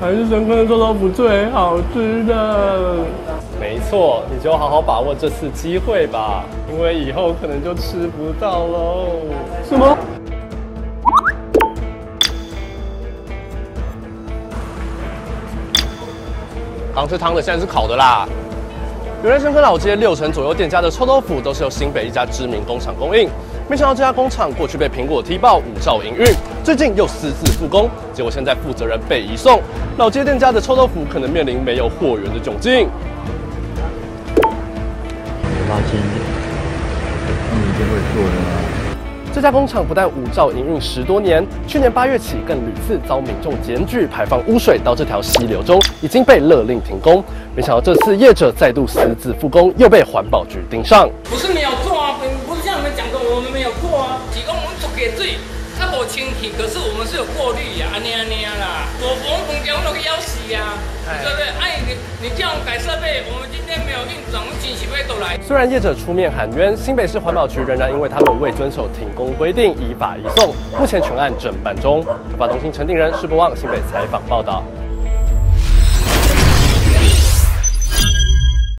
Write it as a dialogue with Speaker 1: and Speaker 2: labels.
Speaker 1: 还是深坑的臭豆腐最好吃的。没错，你就好好把握这次机会吧，因为以后可能就吃不到喽。什么？刚是汤的，现在是烤的啦。原来深坑老街60%左右店家的臭豆腐都是由新北一家知名工厂供应。没想到这家工厂过去被苹果踢爆无照营运，最近又私自复工，结果现在负责人被移送，老街店家的臭豆腐可能面临没有货源的窘境。
Speaker 2: 老街，你一定会做的吗？
Speaker 1: 这家工厂不但无照营运10多年，去年8月起更屡次遭民众检举排放污水到这条溪流中，已经被勒令停工。没想到这次业者再度私自复工，又被环保局盯上。
Speaker 3: 不是没有做啊，不是像你们讲的，我们没有做啊。提供我们做给水，它无清气，可是我们是有过滤呀，安尼啦。我们空调都要死呀，对不对？哎，你叫我们改设备，我们今天没有运转，我们惊喜会都来。
Speaker 1: 虽然业者出面喊冤，新北市环保局仍然因为他们未遵守停工规定，依法移送。目前全案正办中。突发中心陈定仁、世博望新北采访报道。